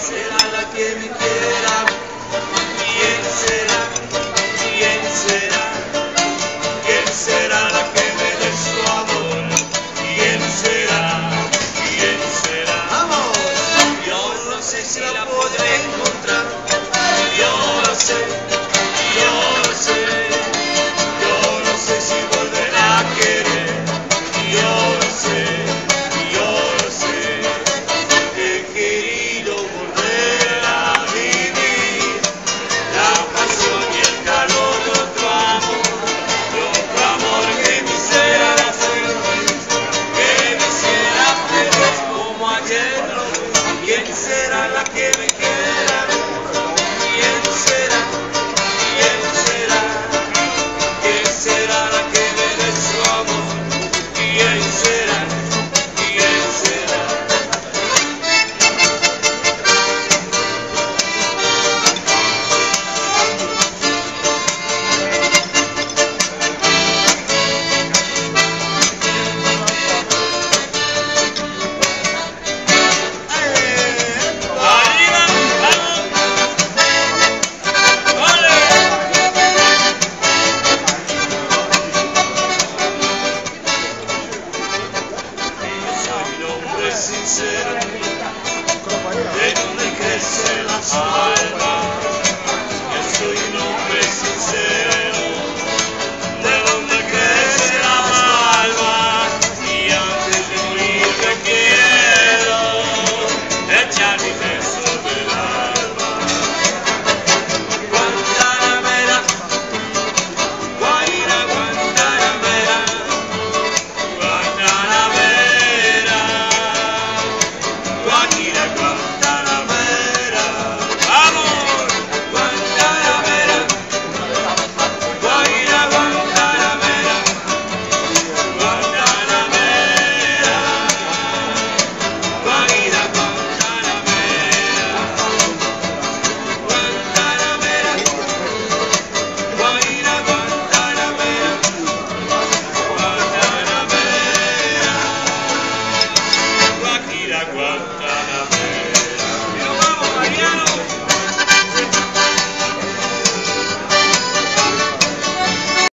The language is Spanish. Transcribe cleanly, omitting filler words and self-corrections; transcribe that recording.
será la que me quiera? ¿Quién será? ¿Quién será? ¿Quién será la que me dé su amor? ¿Quién será? ¿Quién será? ¡Vamos! Yo no sé si la podré encontrar. Yo lo sé, yo lo sé. Yo no sé si volverá a querer. Yo lo sé, yo lo sé. He querido volver a vivir la pasión y el calor de otro amor que me hiciera feliz, que me hiciera feliz como ayer lo vi. ¿Quién será la que me quiera? ¿Quién será? ¿Quién será? ¿Quién será la que me dé su amor? ¿Quién será? ¿Quién será? Sincero, de donde crece la alma. Yo soy un hombre sincero, de donde crece la alma. Y antes de morir yo quiero echar mi beso del alma. Guantanamera, Guaira, Guantanamera, Guantanamera. Guajira, Guantanamera, vamos, Guantanamera, Guajira, Guantanamera, Guantanamera, Guajira, Guantanamera, Guantanamera, Guajira, Guantanamera, Guantanamera, Guajira, Guantanamera.